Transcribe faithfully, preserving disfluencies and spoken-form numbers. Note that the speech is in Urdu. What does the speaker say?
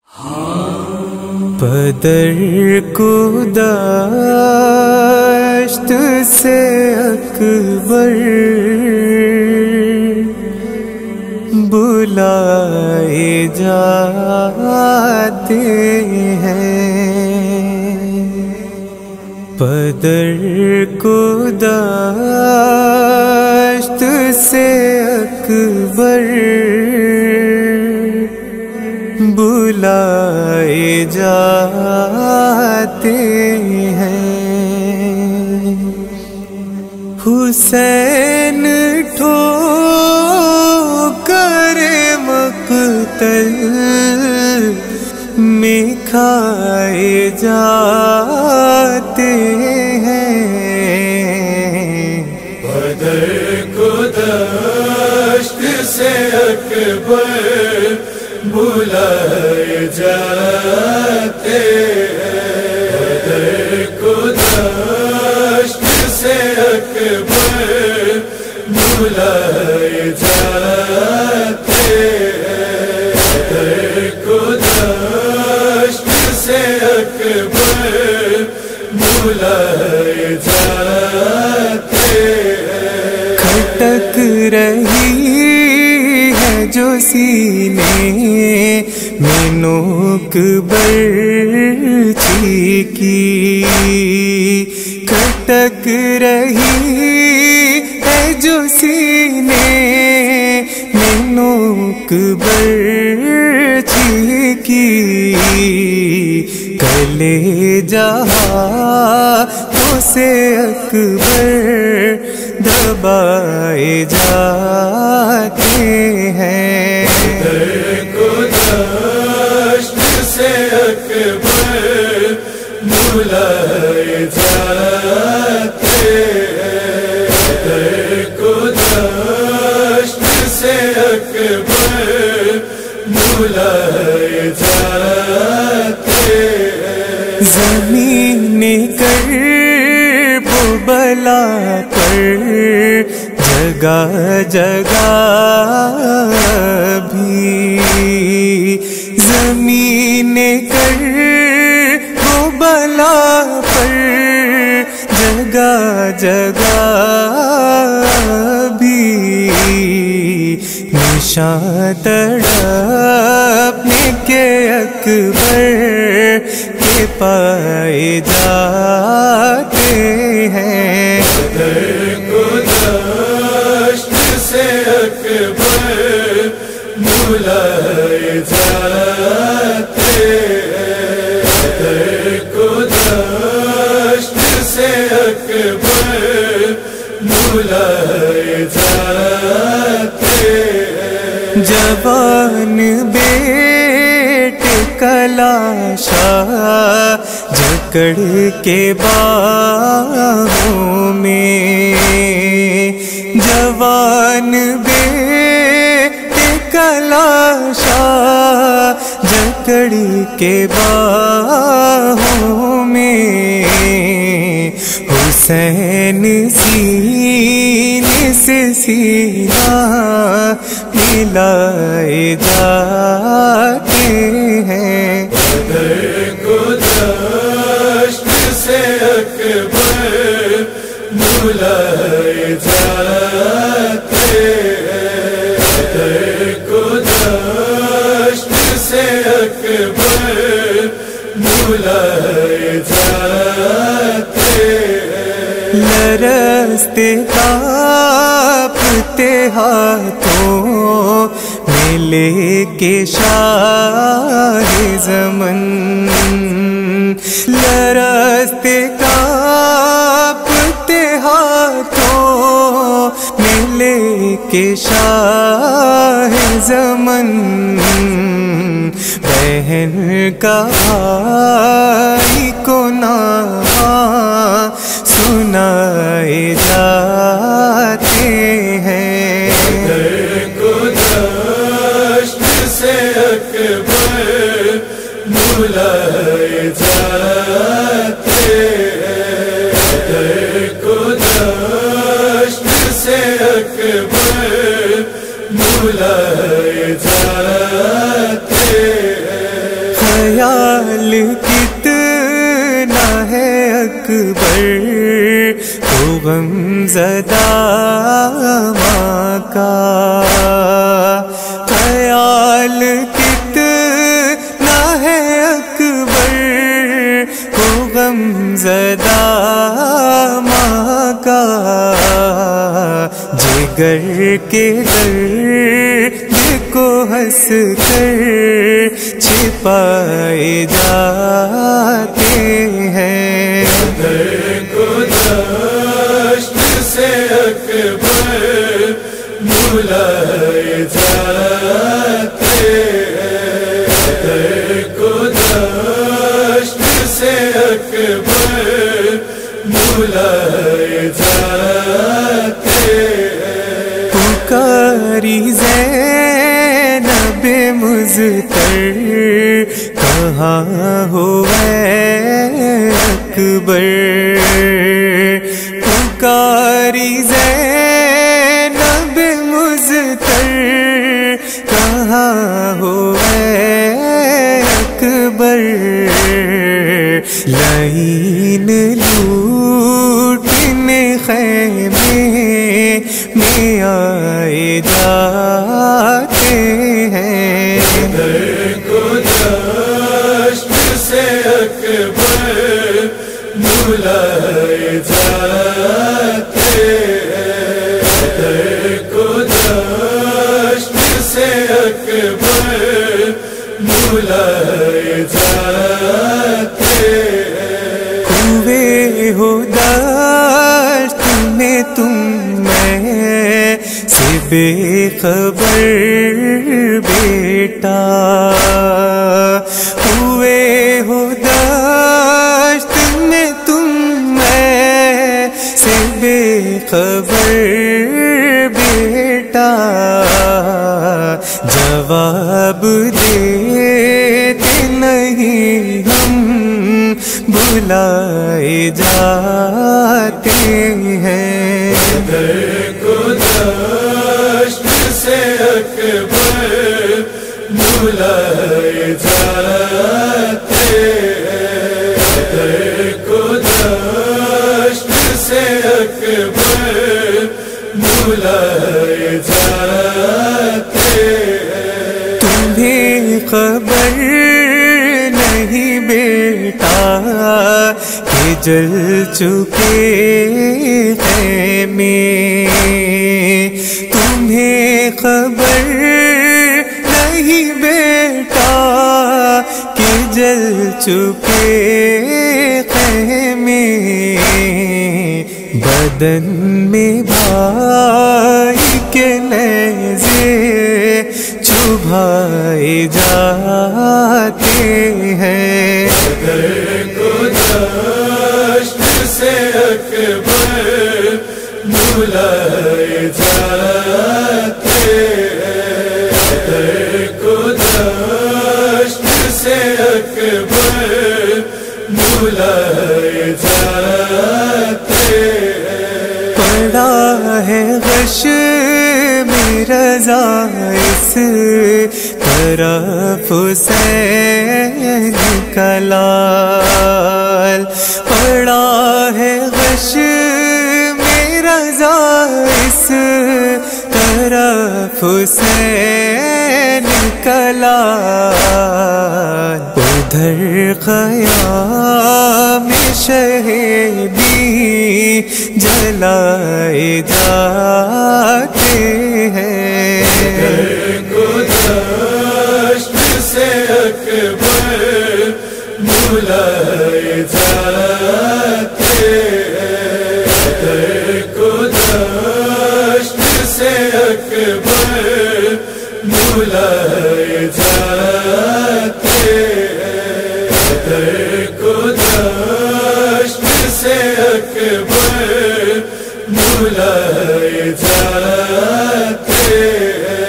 پدر کو داشت سے اکبر بلائے جاتے ہیں، پدر کو داشت سے اکبر بلائے جاتے ہیں۔ حسین ٹھوکر مقتل میں کھائے جاتے ہیں، پدر کو داشت سے اکبر بلائے جاتے ہیں، پدر کو داشت سے اکبر بلائے جاتے ہیں، پدر کو داشت سے اکبر بلائے جاتے ہیں۔ کھٹک رہی جو سینے میں نوک برچھی کی، کھٹک رہی ہے جو سینے میں نوک برچھی کی، کلے جہاں سے اکبر دبائے جاتے ہیں، پدر کو داشت سے اکبر بلائے جاتے ہیں، پدر کو داشت سے اکبر بلائے جاتے ہیں۔ زمین کرب و بلا پر جگہ جگہ بھی، زمین کرب و بلا پر جگہ جگہ بھی، نشاں تڑپنے کے اکبر کے پائے جاتے ہیں، پدر کو داشت سے اکبر بلائے جاتے ہیں، پدر کو داشت سے اکبر بلائے جاتے ہیں۔ جوان بیٹے کا لاشا جکڑ کے باہوں میں، جوان بیٹے کا لاشا جکڑ کے باہوں میں، حسین سینے سے سینہ ملائے جاتے ہیں، پدر کو داشت سے اکبر بلائے جاتے ہیں، پدر کو داشت سے اکبر بلائے جاتے ہیں۔ لرزتے کانپتے ہاتھوں میں لے کے شاہ زمن، لرزتے کانپتے ہاتھوں میں لے کے شاہ زمن، بہن کا بھائی کو نام سنائے جاتے ہیں، پدر کو داشت سے اکبر بلائے جاتے ہیں، پدر کو داشت سے اکبر بلائے جاتے ہیں۔ خیال کتنا ہے اکبر کو غم زدہ ماں کا، خیال کتنا ہے اکبر کو غم زدہ ماں کا، جگر کے درد کو ہنس کر چھپائے جاتے ہیں، قدر کو دشت سے اکبر بلائے جاتے ہیں، قدر کو دشت سے اکبر بلائے جاتے ہیں، پکاری زینب مضطر کہاں ہو اے اکبر، پکاری زینب مضطر کہاں ہو اے اکبر، لعین لوٹنے خیمے میں آئے جاتے ہیں، قدر کو دشت سے اکبر بلائے جاتے ہیں، قدر کو دشت سے اکبر بلائے جاتے ہیں، ہوئے ہو دشت میں تم میں سے بے خبر بیٹا، ہوئے ہو دشت میں تم میں سے بے خبر بیٹا، جواب دیتے نہیں ہم بلائے جاتے ہیں، قدر کو دشت سے اکبر بلائے جاتے ہیں، قدر کو دشت سے اکبر بلائے جاتے ہیں، تمہیں خبر نہیں بیٹا کہ جل چکے خیمے، تمہیں خبر نہیں بیٹا کہ جل چکے خیمے، بدن میں بھائی کے نیزے چبھائے جاتے ہیں، قدر کو دشت سے اکبر بلائے جاتے ہیں، قدر کو دشت سے اکبر بلائے جاتے ہیں، پڑا ہے غش میرا رضا اس طرف حسین کا لال، پڑا ہے غش میرا رضا اس طرف حسین کا لال، ادھر خیام شہیدی جلائے جاتے ہیں، قدر کو دشت سے اکبر بلائے جاتے ہیں، قدر کو دشت سے اکبر بلائے جاتے ہیں، قدر کو دشت سے اکبر بلائے جاتے ہیں۔